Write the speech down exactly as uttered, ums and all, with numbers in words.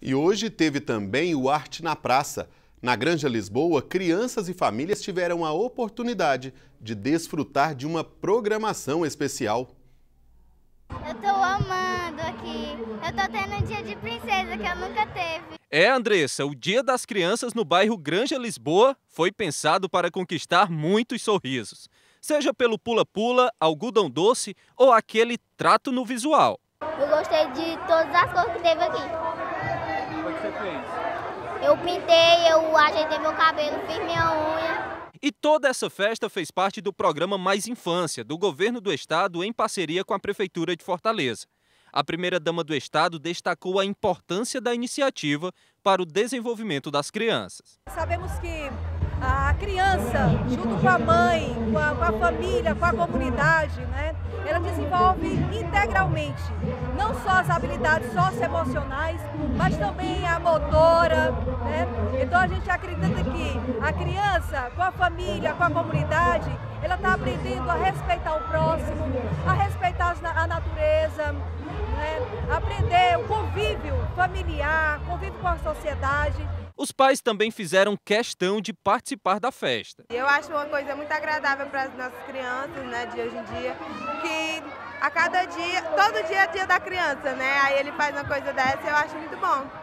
E hoje teve também o Arte na Praça. Na Granja Lisboa, crianças e famílias tiveram a oportunidade de desfrutar de uma programação especial. Eu tô amando aqui. Eu tô tendo um dia de princesa que eu nunca teve. É, Andressa, o Dia das Crianças no bairro Granja Lisboa foi pensado para conquistar muitos sorrisos. Seja pelo pula-pula, algodão doce ou aquele trato no visual. Eu gostei de todas as cores que teve aqui. O que você fez? Eu pintei, eu ajeitei meu cabelo, fiz minha unha. E toda essa festa fez parte do programa Mais Infância, do Governo do Estado, em parceria com a Prefeitura de Fortaleza. A primeira-dama do Estado destacou a importância da iniciativa para o desenvolvimento das crianças. Sabemos que a criança, junto com a mãe, com a, com a família, com a comunidade, né, ela desenvolve integralmente, não só as habilidades socioemocionais, mas também a motora, né? Então a gente acredita que a criança, com a família, com a comunidade, ela está aprendendo a respeitar o próximo, a respeitar a natureza, né? Aprender o convívio familiar, convívio com a sociedade. Os pais também fizeram questão de participar da festa. Eu acho uma coisa muito agradável para as nossas crianças, né, de hoje em dia, que a cada dia, todo dia é dia da criança, né? Aí ele faz uma coisa dessa e eu acho muito bom.